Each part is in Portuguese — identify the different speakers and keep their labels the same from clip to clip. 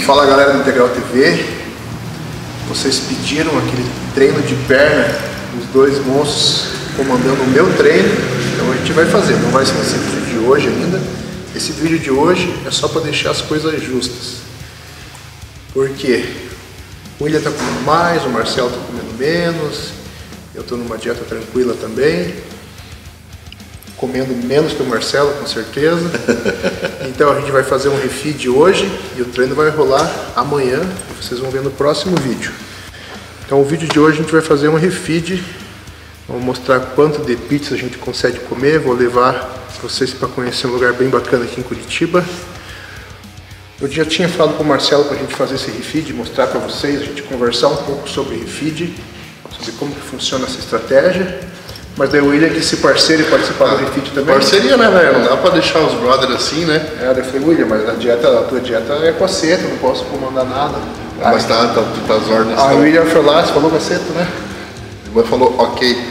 Speaker 1: Fala galera do Integral TV, vocês pediram aquele treino de perna, os dois monstros comandando o meu treino, então a gente vai fazer, não vai ser nesse vídeo de hoje ainda. Esse vídeo de hoje é só para deixar as coisas justas, porque o William está comendo mais, o Marcelo está comendo menos, eu estou numa dieta tranquila também, comendo menos que o Marcelo, com certeza. Então a gente vai fazer um refeed hoje e o treino vai rolar amanhã, e vocês vão ver no próximo vídeo. Então o vídeo de hoje a gente vai fazer um refeed, vou mostrar quanto de pizza a gente consegue comer, vou levar vocês para conhecer um lugar bem bacana aqui em Curitiba. Eu já tinha falado com o Marcelo para a gente fazer esse refeed, mostrar para vocês, a gente conversar um pouco sobre refeed, sobre como que funciona essa estratégia. Mas daí o William que se parceiro e participar do refeed também.
Speaker 2: Parceria, né, velho? Não dá pra deixar os brothers assim, né?
Speaker 1: Daí eu falei, William, mas a tua dieta é com aceto, não posso comandar nada.
Speaker 2: Mas tá as ordens.
Speaker 1: Aí o William foi lá, você falou com aceto, né?
Speaker 2: Ele falou, ok.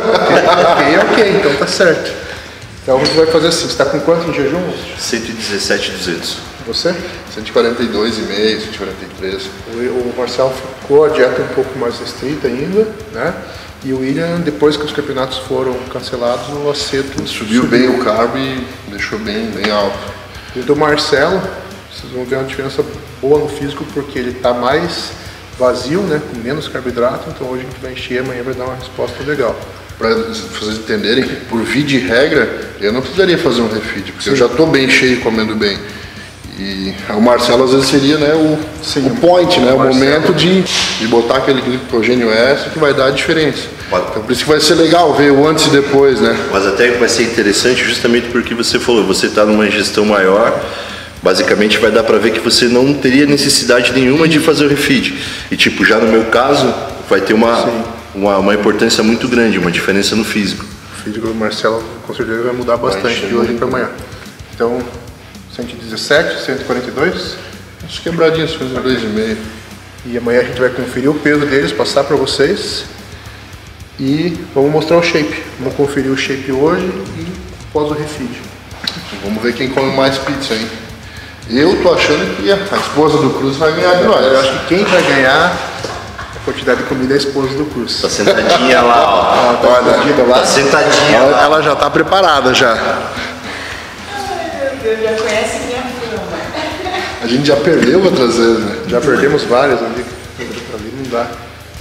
Speaker 1: ok, então tá certo. Então a gente vai fazer assim, você tá com quanto em jejum?
Speaker 3: 117,200.
Speaker 1: Você?
Speaker 2: 142,5, 143.
Speaker 1: O Marcelo ficou a dieta um pouco mais restrita ainda, né? E o William, depois que os campeonatos foram cancelados, o aceto
Speaker 2: subiu bem o carbo e deixou bem alto.
Speaker 1: E do Marcelo, vocês vão ver uma diferença boa no físico, porque ele está mais vazio, né, com menos carboidrato, então hoje a gente vai encher, amanhã vai dar uma resposta legal.
Speaker 2: Para vocês entenderem, por via de regra, eu não precisaria fazer um refeed, porque
Speaker 1: Sim.
Speaker 2: eu já estou bem cheio comendo bem. E o Marcelo às vezes seria, né, o point, né, o momento de botar aquele glicogênio extra que vai dar a diferença. Então por isso que vai ser legal ver o antes e depois, né?
Speaker 3: Mas até vai ser interessante justamente porque você falou, você está numa ingestão maior, basicamente vai dar para ver que você não teria necessidade nenhuma de fazer o refeed. E tipo, já no meu caso, vai ter uma importância muito grande, uma diferença no físico.
Speaker 1: O físico do Marcelo com certeza vai mudar bastante de hoje para amanhã. Então, 117, 142?
Speaker 2: Acho quebradinho, 2,5.
Speaker 1: E amanhã a gente vai conferir o peso deles, passar para vocês. E vamos mostrar o shape. Vamos conferir o shape hoje e após o refeed.
Speaker 2: Vamos ver quem come mais pizza, hein? Eu tô achando que a esposa do Cruz vai ganhar de nós.
Speaker 1: Eu acho que quem vai ganhar a quantidade de comida é a esposa do Cruz.
Speaker 3: Tá sentadinha lá, ó.
Speaker 1: Tá
Speaker 3: sentadinha lá.
Speaker 2: Ela já tá preparada já.
Speaker 4: Já conhece minha fama.
Speaker 2: A gente já perdeu outras vezes, né?
Speaker 1: Já perdemos várias ali. Ali não dá.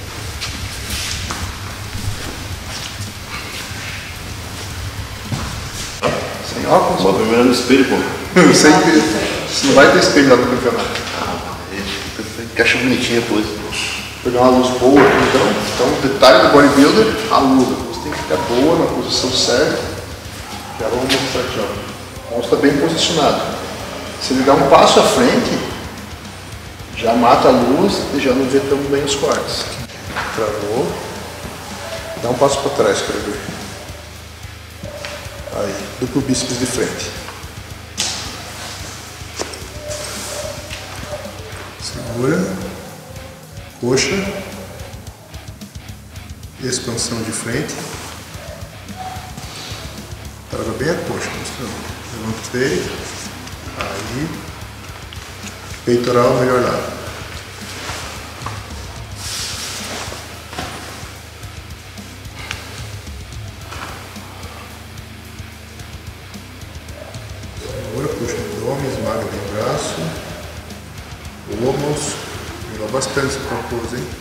Speaker 1: Sem óculos?
Speaker 3: Bota primeiro no espelho, pô.
Speaker 1: Eu sei que não vai ter espelho lá no campeonato.
Speaker 3: Que acha bonitinha depois.
Speaker 1: Vou pegar uma luz boa aqui então. Então, o detalhe do bodybuilder, a luz. A luz tem que ficar boa, na posição certa. Já vamos mostrar aqui, ó. O monstro está bem posicionado. Se ele dá um passo à frente, já mata a luz e já não vê tão bem os cortes. Travou. Dá um passo para trás, quero ver. Aí, duplo bíceps de frente. Segura. Coxa. Expansão de frente. Traga bem a coxa, mostrando. Levantei. Aí. Peitoral, melhor lado. Segura, puxa o abdômen, esmaga bem o braço. Ombros. Melhorou bastante esse propósito, hein?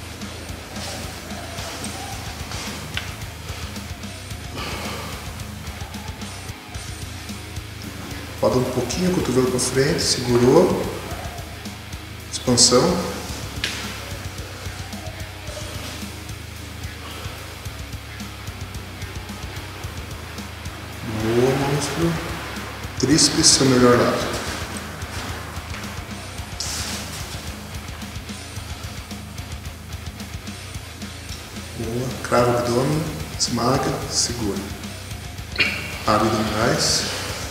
Speaker 1: Roda um pouquinho o cotovelo para frente, segurou. Expansão. Boa, monstro. Tríceps, seu melhor lado. Boa. Crava o abdômen, esmaga, segura. Abdominais.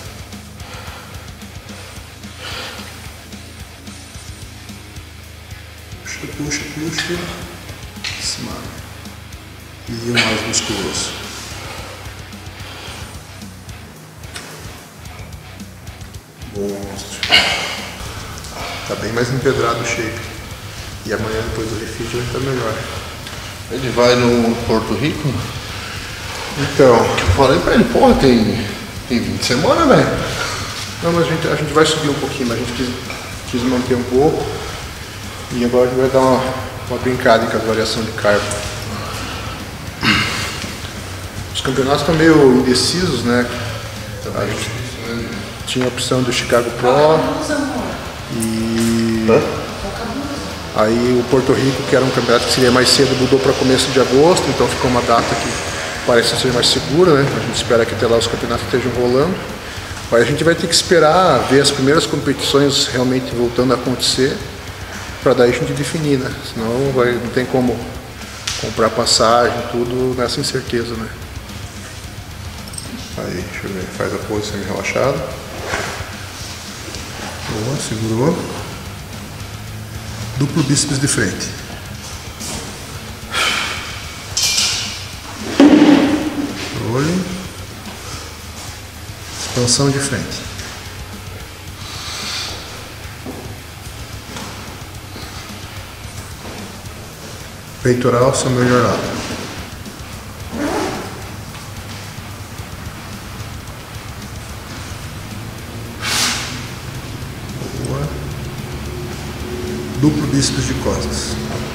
Speaker 1: Puxa, esmaga. E o mais musculoso. Monstro. Tá bem mais empedrado o shape. E amanhã depois do refit vai estar melhor.
Speaker 2: Ele vai no Porto Rico?
Speaker 1: Então,
Speaker 2: Eu falei pra ele, porra, tem 20 semanas, velho.
Speaker 1: não, mas a gente vai subir um pouquinho, mas a gente quis manter um pouco. E agora a gente vai dar uma brincada com a variação de carbo. Os campeonatos estão meio indecisos, né? A gente tinha a opção do Chicago Pro e aí o Porto Rico, que era um campeonato que seria mais cedo, mudou para começo de agosto, então ficou uma data que parece ser mais segura, né? A gente espera que até lá os campeonatos estejam rolando. Mas a gente vai ter que esperar ver as primeiras competições realmente voltando a acontecer para daí a gente definir, né? Senão não tem como comprar passagem, tudo nessa incerteza, né? Aí, deixa eu ver, faz a pose semi-relaxada. Boa, segurou. Duplo bíceps de frente. Olho. Expansão de frente. Peitoral, seu melhor lado. Boa. Duplo bíceps de costas.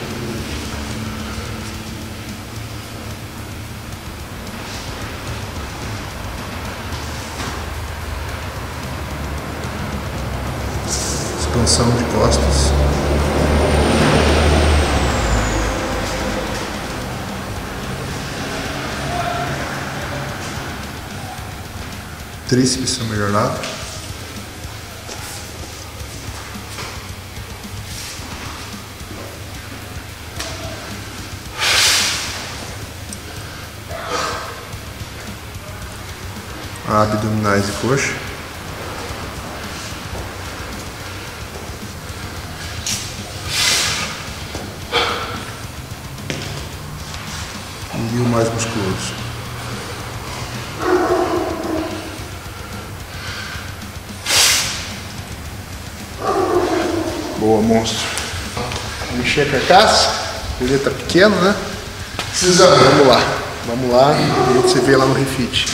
Speaker 1: Expansão de costas. Tríceps, seu melhor lado. Abdominais e coxa. E o mais musculoso. Boa, monstro. Mexer a carcaça. Ele tá pequeno, né?
Speaker 2: Precisando.
Speaker 1: Vamos lá. E a gente se vê lá no refit.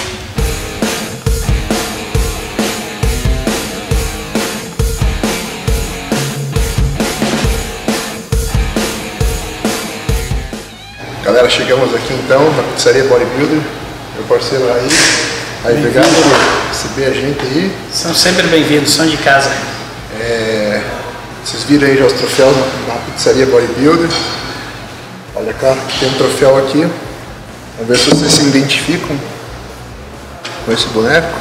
Speaker 1: Galera, chegamos aqui então na pizzaria Bodybuilder. Meu parceiro aí, obrigado por receber a gente aí.
Speaker 5: São sempre bem-vindos, são de casa.
Speaker 1: Vocês viram aí já os troféus na pizzaria Bodybuilder. Olha cá, tem um troféu aqui. Vamos ver se vocês se identificam com esse boneco.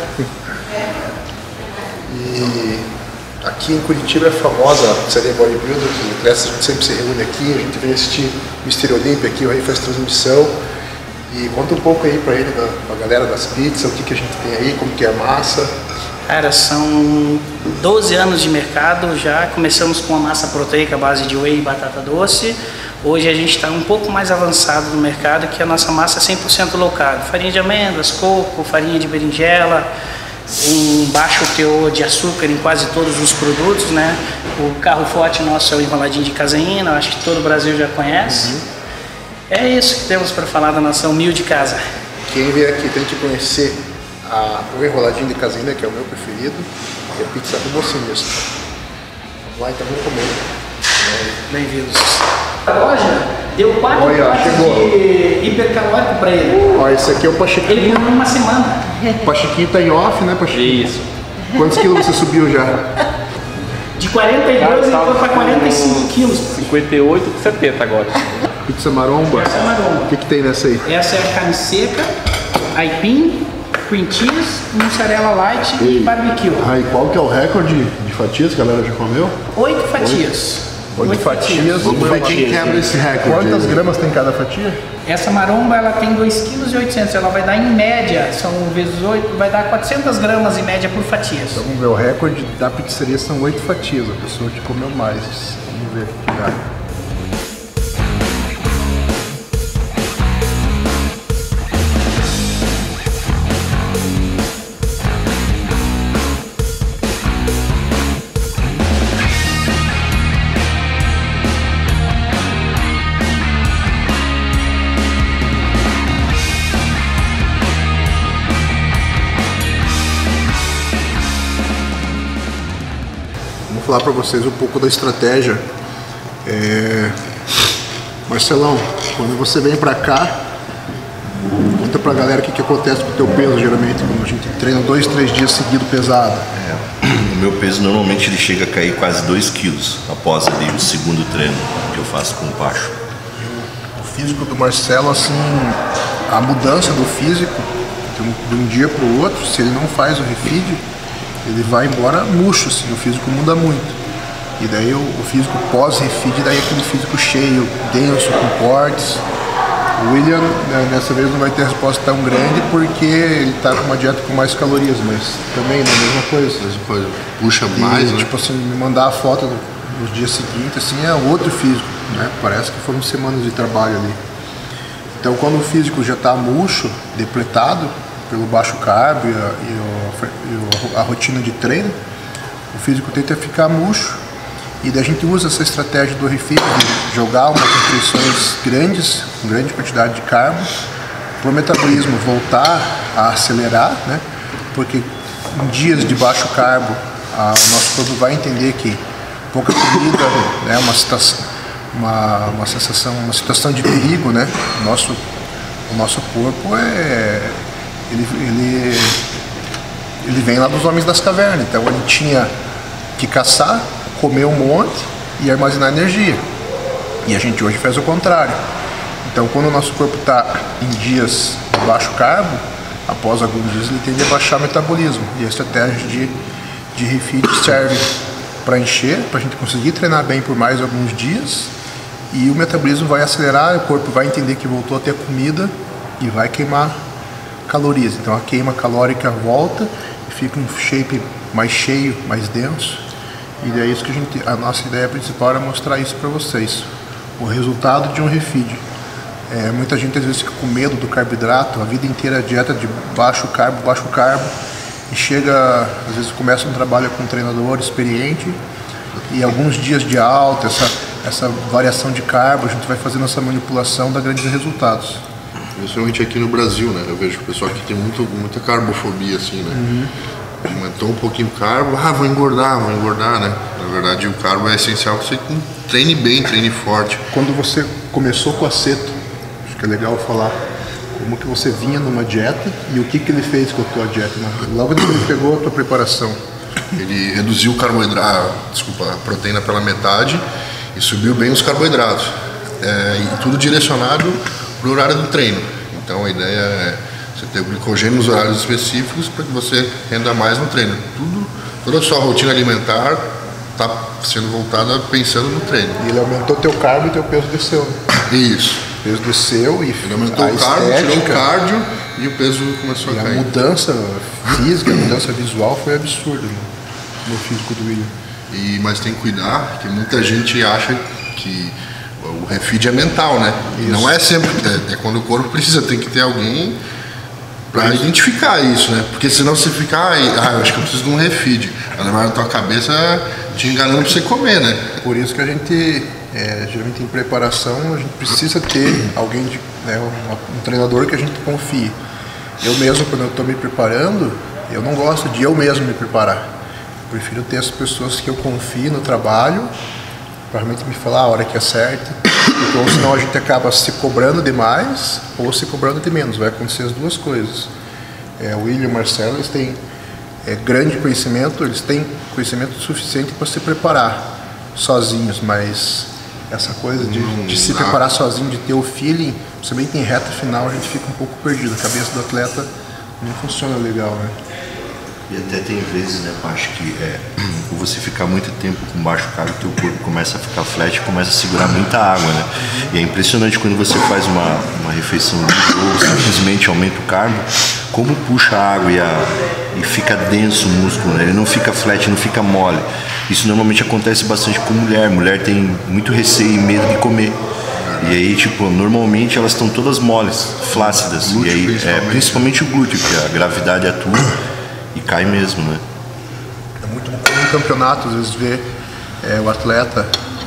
Speaker 1: E aqui em Curitiba é famosa a pizzaria Bodybuilder. Os atletas, a gente sempre se reúne aqui, a gente vem assistir o Mr. Olympia aqui, o Rei faz transmissão. E conta um pouco aí pra ele, pra galera das pizzas, o que a gente tem aí, como que é a massa.
Speaker 5: Cara, são 12 anos de mercado já. Começamos com a massa proteica à base de whey e batata doce. Hoje a gente está um pouco mais avançado no mercado, que a nossa massa é 100% low carb. Farinha de amêndoas, coco, farinha de berinjela, um baixo teor de açúcar em quase todos os produtos, né? O carro forte nosso é o enroladinho de caseína, acho que todo o Brasil já conhece. É isso que temos para falar da nossa humilde casa.
Speaker 1: Quem vier aqui tem que conhecer o enroladinho de caseína, que é o meu preferido, e a pizza do mocinho mesmo. Vamos lá, então vamos comer.
Speaker 5: Bem-vindos. A loja deu 4
Speaker 1: Olha,
Speaker 5: potes
Speaker 1: chegou.
Speaker 5: de hipercalórico para ele.
Speaker 1: Ó, esse aqui é o
Speaker 5: Ele
Speaker 1: Pachequinho.
Speaker 5: comeu uma semana.
Speaker 1: O Pachequinho tá em off, né, Pachequinho?
Speaker 6: Isso.
Speaker 1: Quantos quilos você subiu já?
Speaker 5: De 42 ele foi para 45 quilos.
Speaker 6: 58 com 70 agora.
Speaker 1: Pizza maromba.
Speaker 5: Essa é a maromba.
Speaker 1: O que tem nessa aí?
Speaker 5: Essa é a carne seca, aipim, cream cheese, mussarela light e barbecue.
Speaker 2: Ah, e qual que é o recorde de fatias que a galera já comeu?
Speaker 5: 8 fatias.
Speaker 1: 8 fatias.
Speaker 2: Vamos ver quem quebra esse recorde.
Speaker 1: Quantas
Speaker 2: aí.
Speaker 1: gramas tem cada fatia?
Speaker 5: Essa maromba ela tem 2,8 kg. Ela vai dar em média, são vezes 8, vai dar 400 gramas em média por fatias.
Speaker 1: Então vamos ver, o recorde da pizzaria são 8 fatias. A pessoa que comeu mais. Vamos ver o que dá. falar para vocês um pouco da estratégia. Marcelão, quando você vem para cá, conta pra galera o que acontece com o teu peso, geralmente, quando a gente treina 2, 3 dias seguidos pesado.
Speaker 3: O meu peso normalmente ele chega a cair quase 2 quilos após ali o segundo treino que eu faço com o baixo.
Speaker 1: O físico do Marcelo, assim, a mudança do físico de um dia para o outro, se ele não faz o refeed, ele vai embora murcho, assim, o físico muda muito. E daí o físico pós-refeed, daí é aquele físico cheio, denso, com cortes. O William, nessa vez, não vai ter resposta tão grande porque ele está com uma dieta com mais calorias, mas também, né, mesma coisa.
Speaker 2: Puxa mais, né?
Speaker 1: Tipo assim, me mandar a foto nos dias seguintes, assim, é outro físico, né? Parece que foram semanas de trabalho ali. Então, quando o físico já está murcho, depletado pelo baixo carbo e a rotina de treino, o físico tenta ficar murcho. E daí a gente usa essa estratégia do refeed, de jogar umas refeições grandes, com grande quantidade de carbo, para o metabolismo voltar a acelerar, né? Porque em dias de baixo carbo, o nosso corpo vai entender que pouca comida, né, uma situação de perigo, né? O nosso corpo ele vem lá dos homens das cavernas, então ele tinha que caçar, comer um monte e armazenar energia. E a gente hoje faz o contrário. Então, quando o nosso corpo está em dias de baixo carbo, após alguns dias ele tende a baixar o metabolismo. E a estratégia de refeed serve para encher, para a gente conseguir treinar bem por mais alguns dias, e o metabolismo vai acelerar, o corpo vai entender que voltou a ter comida e vai queimar calorias. Então a queima calórica volta e fica um shape mais cheio, mais denso. E é isso que a nossa ideia principal era mostrar isso para vocês, o resultado de um refeed. Muita gente às vezes fica com medo do carboidrato, a vida inteira a dieta de baixo carbo, e chega, às vezes começa um trabalho com um treinador experiente e alguns dias de alta, essa variação de carbo, a gente vai fazendo essa manipulação, dá grandes resultados.
Speaker 2: Principalmente aqui no Brasil, né? Eu vejo o pessoal que tem muita carbofobia, assim, né? Aumentou um pouquinho o carbo, vou engordar, né? Na verdade, o carbo é essencial que você treine bem, treine forte.
Speaker 1: Quando você começou com o aceto, acho que é legal falar como que você vinha numa dieta e o que ele fez com a tua dieta, né? Logo que ele pegou a tua preparação.
Speaker 2: Ele reduziu a proteína pela metade e subiu bem os carboidratos. E tudo direcionado para o horário do treino. Então a ideia é você ter o glicogênio nos horários específicos para que você renda mais no treino. Toda a sua rotina alimentar está sendo voltada pensando no treino.
Speaker 1: E ele aumentou teu carbo e teu peso desceu, né?
Speaker 2: Isso.
Speaker 1: O peso desceu e
Speaker 2: ele aumentou o carbo, tirou o cardio e o peso começou a cair.
Speaker 1: A mudança física, a mudança visual foi absurda no físico do William.
Speaker 2: Mas tem que cuidar, que muita gente acha que o refeed é mental, né? Isso. Não é sempre, é quando o corpo precisa, tem que ter alguém para identificar isso, né? Porque senão você fica, eu acho que eu preciso de um refeed. Levar na tua cabeça te enganando para você comer, né?
Speaker 1: Por isso que a gente, geralmente em preparação, a gente precisa ter alguém, um treinador que a gente confie. Eu mesmo, quando eu estou me preparando, eu não gosto de eu mesmo me preparar. Eu prefiro ter as pessoas que eu confio no trabalho, para realmente me falar a hora que é certa. Então, senão a gente acaba se cobrando demais ou se cobrando de menos. Vai acontecer as duas coisas. O William e o Marcelo, eles têm grande conhecimento, eles têm conhecimento suficiente para se preparar sozinhos, mas essa coisa de se preparar sozinho, de ter o feeling, principalmente em reta final, a gente fica um pouco perdido. A cabeça do atleta não funciona legal, né?
Speaker 3: E até tem vezes, né, Pacho, que por você ficar muito tempo com baixo carbo, teu corpo começa a ficar flat e começa a segurar muita água, né? E é impressionante quando você faz uma refeição ou simplesmente aumenta o carbo, como puxa a água e fica denso o músculo, né? Ele não fica flat, não fica mole. Isso normalmente acontece bastante com mulher. Mulher tem muito receio e medo de comer. E aí, normalmente elas estão todas moles, flácidas.
Speaker 2: Glúteo,
Speaker 3: e aí, principalmente o glúteo, que a gravidade atua e cai mesmo, né?
Speaker 1: É muito comum no campeonato, às vezes, ver o atleta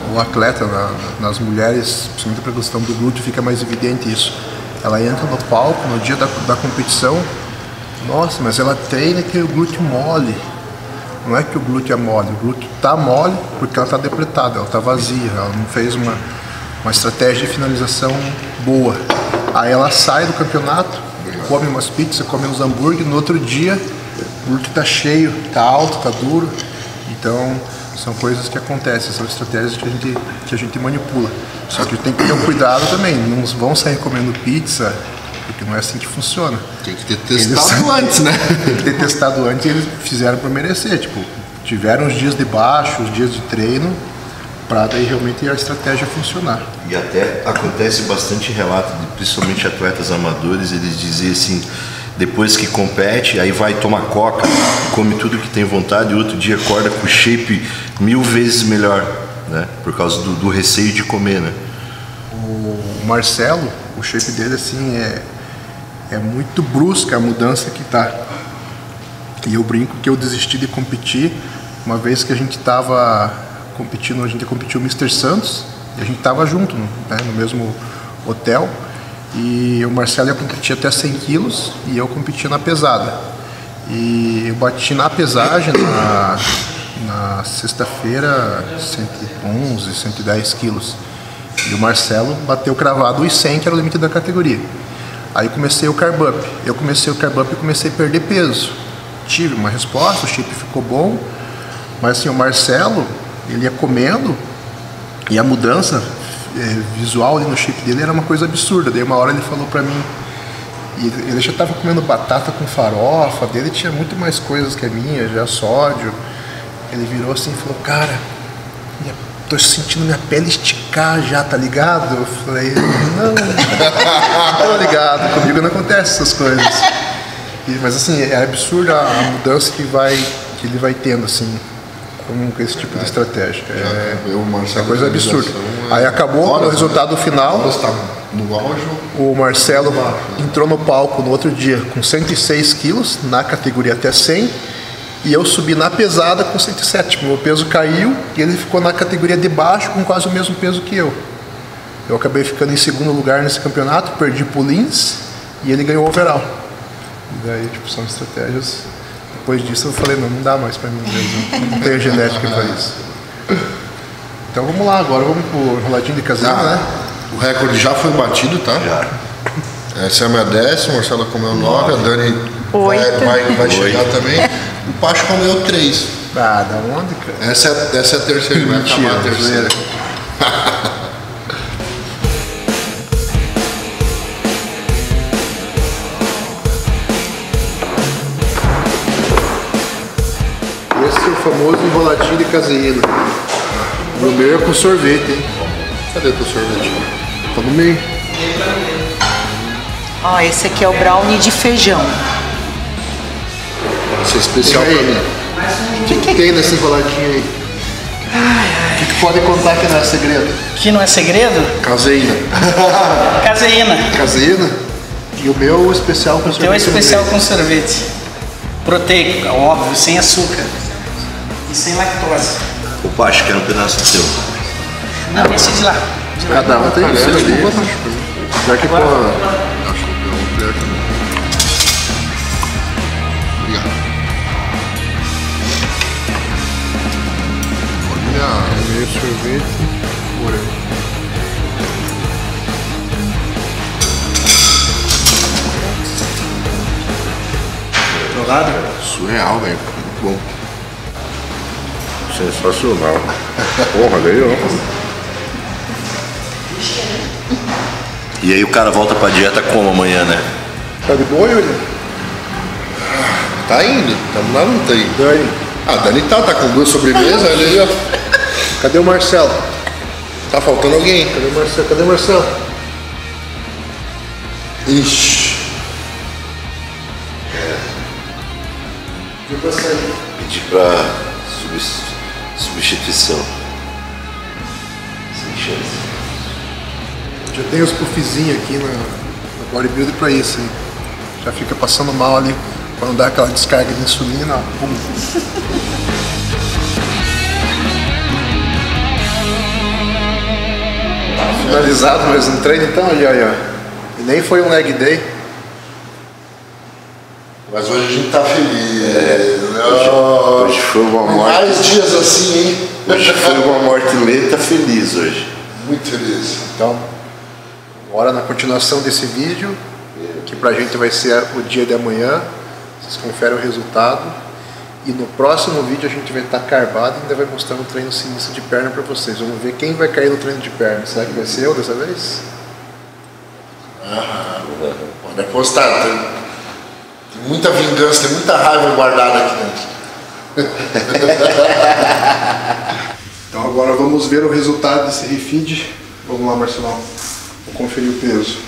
Speaker 1: nas mulheres, principalmente para a questão do glúteo, fica mais evidente isso. Ela entra no palco no dia da competição, nossa, mas ela treina e tem o glúteo mole. não é que o glúteo é mole, o glúteo está mole porque ela está depletada, ela está vazia, ela não fez uma estratégia de finalização boa. Aí ela sai do campeonato, come umas pizzas, come uns hambúrguer, no outro dia o glúteo está cheio, está alto, está duro. Então são coisas que acontecem, são estratégias que a gente manipula. Só que tem que ter um cuidado também, não vão sair comendo pizza, porque não é assim que funciona.
Speaker 2: Tem que ter testado antes, né?
Speaker 1: Tem que ter testado antes e eles fizeram para merecer. Tipo, tiveram os dias de baixo, os dias de treino, para daí realmente a estratégia funcionar.
Speaker 3: E até acontece bastante relato, principalmente atletas amadores, eles dizem assim, depois que compete, aí vai tomar coca, come tudo que tem vontade, e outro dia acorda com o shape 1000 vezes melhor, né? Por causa do receio de comer, né?
Speaker 1: O Marcelo, o shape dele assim é muito brusca a mudança que tá. E eu brinco que eu desisti de competir uma vez que a gente tava competindo, a gente competiu o Mr. Santos e a gente tava junto, né, no mesmo hotel, e o Marcelo ia competir até 100 quilos e eu competia na pesada. E eu bati na pesagem na sexta-feira 111, 110 quilos. E o Marcelo bateu cravado os 100, que era o limite da categoria. Aí comecei o carb up. Eu comecei o carb up e comecei a perder peso. Tive uma resposta, o shape ficou bom. Mas assim, o Marcelo, ele ia comendo e a mudança visual ali no shape dele era uma coisa absurda. Daí uma hora ele falou pra mim, e ele já estava comendo batata com farofa, dele tinha muito mais coisas que a minha, já sódio. Ele virou assim e falou, cara, tô sentindo minha pele esticar já, tá ligado? Eu falei, não tô ligado, comigo não acontece essas coisas. Mas assim, é absurda a mudança que ele vai tendo, assim, com esse tipo de estratégia. É uma coisa absurda. Aí acabou o resultado final.
Speaker 2: No auge.
Speaker 1: O Marcelo entrou no palco no outro dia com 106 quilos, na categoria até 100. E eu subi na pesada com 107, tipo, meu peso caiu e ele ficou na categoria de baixo com quase o mesmo peso que eu. Eu acabei ficando em segundo lugar nesse campeonato, perdi pro Lins e ele ganhou o overall. E daí, tipo, são estratégias. Depois disso eu falei, não dá mais pra mim mesmo, não tenho genética pra isso. Então vamos lá, agora vamos pro enroladinho de caseira, né?
Speaker 2: O recorde já foi batido, tá?
Speaker 3: Já.
Speaker 2: Essa é a minha 10ª, o Marcelo comeu 9, a Dani
Speaker 4: 8.
Speaker 2: vai chegar também. O Pacho comeu 3.
Speaker 1: Ah, da onde, cara?
Speaker 2: Essa é a terceira, vai acabar a terceira.
Speaker 1: Esse é o famoso enroladinho de caseína. O meu é com sorvete, hein?
Speaker 2: Cadê o teu sorvete?
Speaker 1: Tá no meio.
Speaker 4: Ó, esse aqui é o brownie de feijão.
Speaker 2: Esse é especial pra mim.
Speaker 1: O que tem nesse enroladinho aí? O que pode contar que não é segredo?
Speaker 5: Que não é segredo?
Speaker 2: Caseína.
Speaker 5: Caseína.
Speaker 1: Caseína? E o meu especial com sorvete.
Speaker 5: Tem um especial com sorvete. Proteico, óbvio, sem açúcar. E sem lactose.
Speaker 3: O Pacho quer um pedaço do seu.
Speaker 5: Não, esse de lá.
Speaker 1: Cada um tem isso ali. Já que pô.
Speaker 2: Acho que eu vou pegar também. Obrigado. Olha,
Speaker 1: Meio sorvete, purê.
Speaker 5: Provado?
Speaker 2: surreal, velho. Muito bom.
Speaker 3: Sensacional. Porra, ganhou. E aí o cara volta pra dieta como amanhã, né?
Speaker 1: Tá de boa, Yuri?
Speaker 2: Tá indo, tamo lá no tem.
Speaker 1: Dani,
Speaker 2: Ah, Dani tá com 2 sobremesas, olha aí, ó.
Speaker 1: cadê o Marcelo?
Speaker 2: Tá faltando alguém.
Speaker 1: Cadê o Marcelo? Cadê o Marcelo?
Speaker 2: Ixi.
Speaker 3: Pedir pra substituição. Sem chance.
Speaker 1: Já tem os puffzinhos aqui na bodybuilder pra isso, hein? Já fica passando mal ali quando dá aquela descarga de insulina, ó. Pum. Finalizado mais um treino então, ali, ó. E nem foi um leg day.
Speaker 2: Mas hoje a gente tá feliz.
Speaker 3: Hoje foi uma morte.
Speaker 2: Mais dias assim, hein?
Speaker 3: Hoje foi uma morte lenta feliz hoje.
Speaker 2: Muito feliz.
Speaker 1: Então, bora na continuação desse vídeo, que pra gente vai ser o dia de amanhã. Vocês conferem o resultado. E no próximo vídeo a gente vai estar carbado e ainda vai mostrar um treino sinistro de perna pra vocês. Vamos ver quem vai cair no treino de perna. Será que vai ser eu dessa vez?
Speaker 2: Pode apostar. Tem muita vingança, tem muita raiva guardada aqui dentro.
Speaker 1: Então agora vamos ver o resultado desse refeed. Vamos lá, Marcelão. Vou conferir o peso.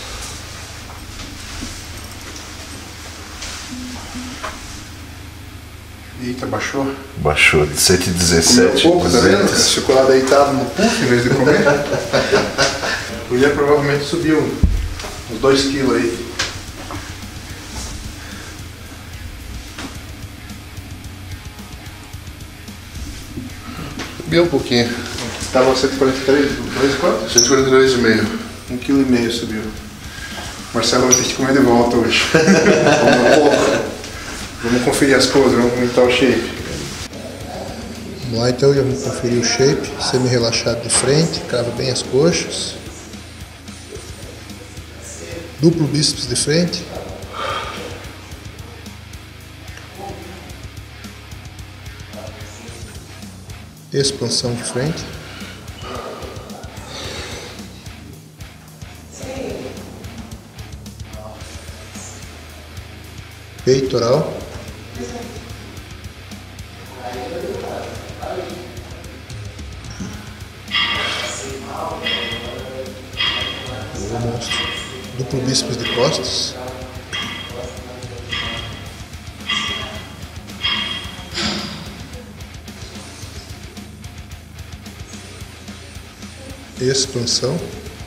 Speaker 1: Eita, baixou?
Speaker 3: Baixou de 117.
Speaker 1: Comeu pouco, tá vendo? Ficou lá deitado no puff em vez de comer. O William provavelmente subiu uns 2 quilos aí.
Speaker 2: Subiu um pouquinho.
Speaker 1: Estava 143, 2 quanto?
Speaker 2: 142,5.
Speaker 1: 1,5 kg subiu. Marcelo vai ter que comer de volta hoje. Comeu pouco. Vamos conferir as coisas, vamos aumentar o shape. Vamos lá então, já vamos conferir o shape. Semi-relaxado de frente, crava bem as coxas. Duplo bíceps de frente. Expansão de frente. Peitoral. Boa, monstro. Duplo bíceps de costas. Expansão.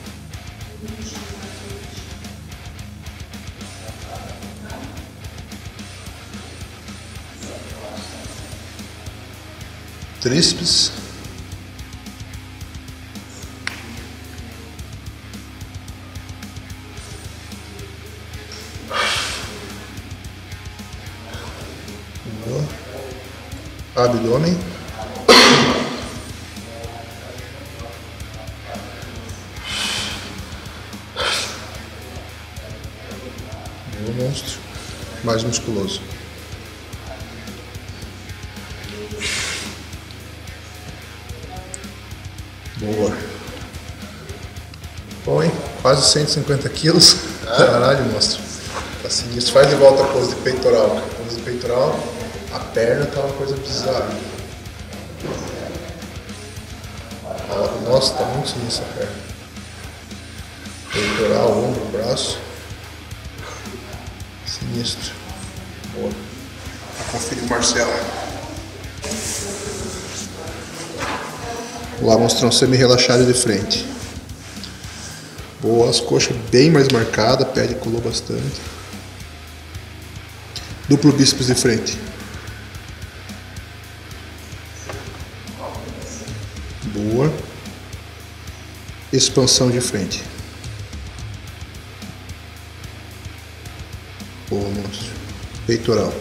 Speaker 1: Tríceps. Boa. Abdômen. Boa, monstro. Mais musculoso. Boa. Bom, hein? Quase 150 quilos. Caralho, monstro. Tá sinistro. Faz de volta a pose de peitoral. Cara. Pose de peitoral, a perna tá uma coisa bizarra. Nossa, tá muito sinistra a perna. Peitoral, ombro, braço. Sinistro. Boa. Vou conferir o Marcelo. Lá mostrando semi-relaxado de frente. Boa, as coxas bem mais marcadas, a pele colou bastante. Duplo bíceps de frente. Boa. Expansão de frente. Boa, monstro. Peitoral.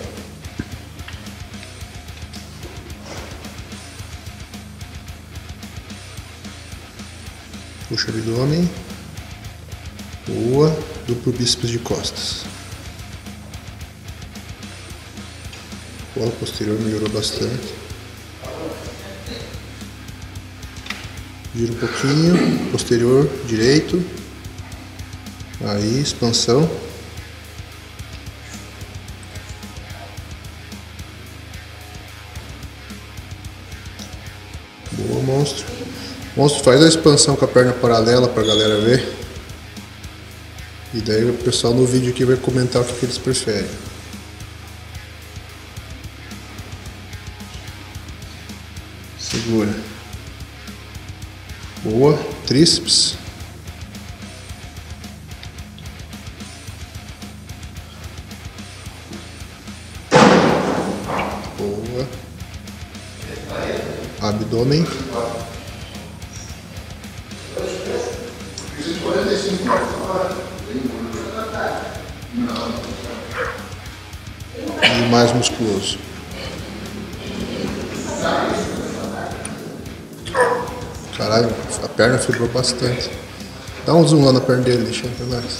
Speaker 1: Puxa o abdômen. Boa. Duplo bíceps de costas. O ala posterior melhorou bastante. Gira um pouquinho. Posterior direito. Aí, expansão. Boa, monstro. Monstro, faz a expansão com a perna paralela pra galera ver. E daí o pessoal no vídeo aqui vai comentar o que eles preferem. Segura. Boa. Tríceps. Boa. Abdômen. e mais musculoso. Caralho, a perna fibrou bastante. Dá um zoom lá na perna dele, deixa pra nós.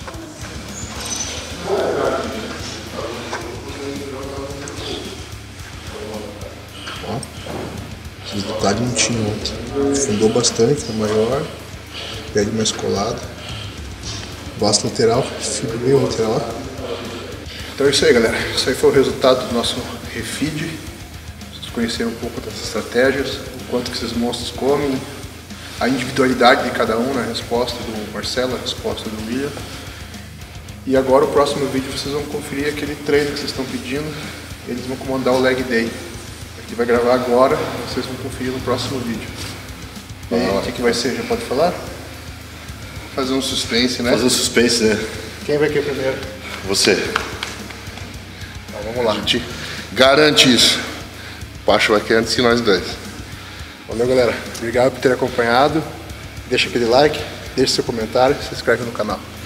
Speaker 1: Ó, esses detalhes não tinham ontem. Fundou bastante, tá maior. Pele mais colado. Baço lateral, fibra meio lateral. Então é isso aí, galera. Isso aí foi o resultado do nosso refeed. Vocês conheceram um pouco das estratégias, o quanto que esses monstros comem, a individualidade de cada um, na resposta do Marcelo, a resposta do William. E agora o próximo vídeo vocês vão conferir aquele treino que vocês estão pedindo. Eles vão comandar o leg day. A gente vai gravar agora, vocês vão conferir no próximo vídeo. E o que vai ser? Já pode falar?
Speaker 2: Fazer um suspense, né?
Speaker 3: Fazer um suspense, né?
Speaker 1: Quem vai aqui primeiro?
Speaker 3: Você.
Speaker 2: Então, vamos lá. A gente garante isso. O Pacho vai aqui antes que nós dois.
Speaker 1: Valeu, galera. Obrigado por ter acompanhado. Deixa aquele like, deixe seu comentário e se inscreve no canal.